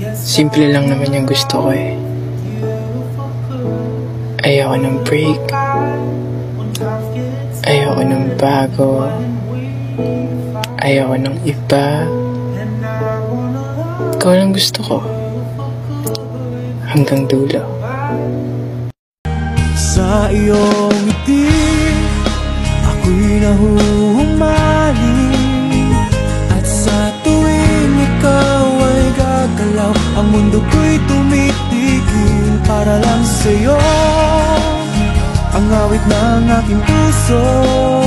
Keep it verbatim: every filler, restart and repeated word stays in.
Simple lang naman yung gusto ko eh. Ayoko ng break. Ayoko ng bago. Ayoko ng iba. Ikaw lang gusto ko. Hanggang dulo. Sa iyong ngiti, ako'y nahuhumaling. At sa tuwing ikaw ay gagalaw, ang mundo ko'y tumitigil para lang sa'yo. Ang awit ng aking puso